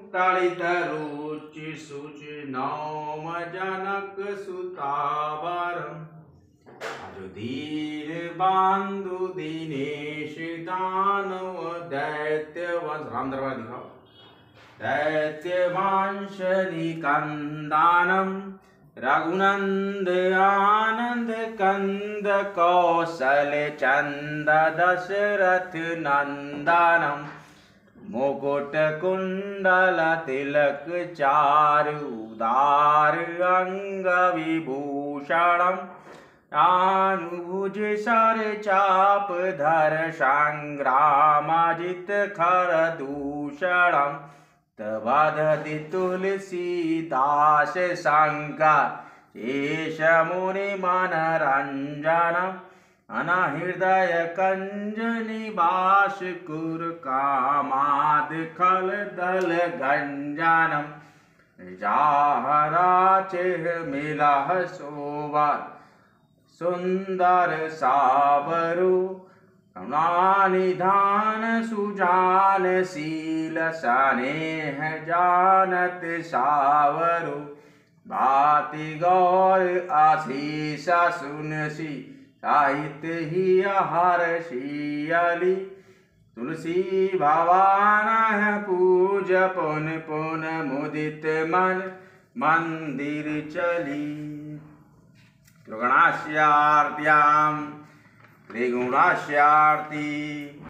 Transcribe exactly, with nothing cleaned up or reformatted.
तड़ित रुचि सुचि नौम जनक सुतावरम अजुधीर बांधु दिनेश दानव दैत्य वंश राम दरबार दिखाओ दैत्य वंश निकंदानम रघुनंद आनंद कंद कौशल चंद दशरथ नंदनम मुकुट कुंडल तिलक चारु उदार अंग विभूषणम आनुभुज सर चाप धर संग्रामजित खर दूषणम तवदति तुलसीदास शंकर शेष मुनि मनरंजनम अनहृदय कंज निवास कुर कामाद खल दल गंजनम जाहरा चेह मिलह शोभा सुंदर सावरु करुणानिधान सुजान शील स्नेह जानत सावरु भाति गौर आशीष सुनसी साहित्य ही हर्षियली तुलसी भवान पूज पुन पुन मुदित मन मंदिर चली त्रिगुणास्यार्त्याम त्रिगुणास्यार्ति।